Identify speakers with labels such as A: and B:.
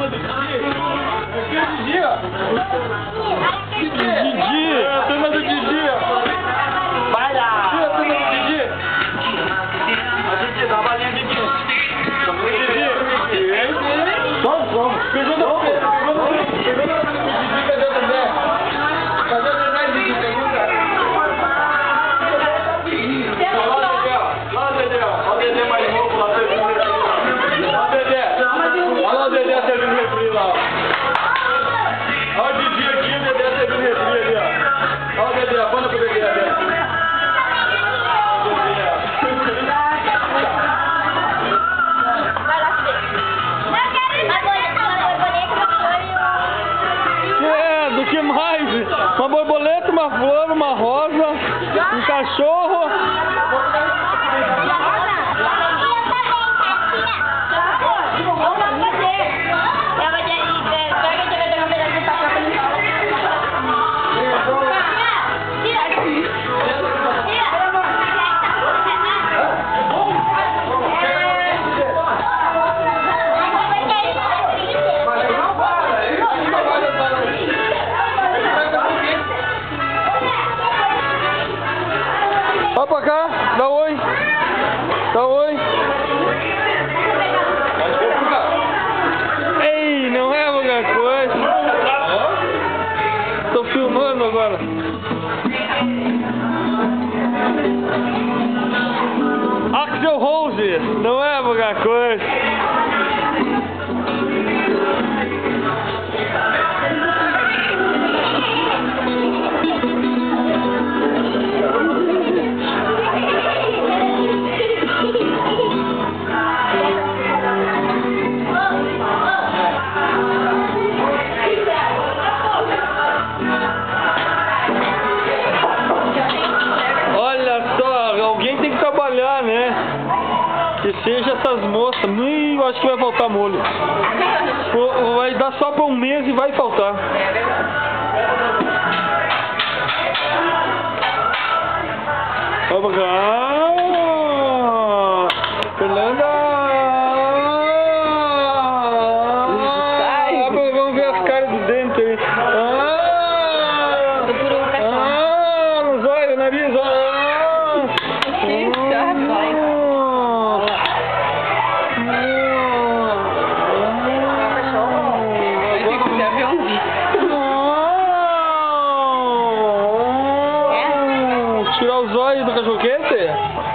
A: turma do Didi. Aqui é o Didi, ó.
B: Didi!
A: É a turma do Didi, ó.
B: Vai lá!
A: Aqui é a turma do Didi. A Didi, dá uma balinha, Didi. Didi. Vamos. Pegou no Didi, cadê o Dedé? Cadê o Dedé, Didi? Pergunta. Lá o Dedé, ó. Olha o Dedé mais novo lá, servindo refri lá. Olha o Dedé. Olha lá o Dedé servindo refri lá, ó. Olha o Didi aqui, o Dedé servindo refri ali, ó. Olha o Dedé, aponta pro Dedé, Dedé.
B: Do que mais? Uma borboleta, uma flor, uma rosa, um cachorro. Vai pra cá, dá oi. Dá oi. Ei, não é qualquer coisa. Tô filmando agora. Axel Rose, não é qualquer coisa. Olha só, alguém tem que trabalhar, né? Que seja essas moças. Eu acho que vai faltar molho. Vai dar só pra um mês e vai faltar. Vamos cá. Fernanda. Vamos ver as caras do dente aí. Nos olhos, nariz. Tirar os olhos do cachorro quente?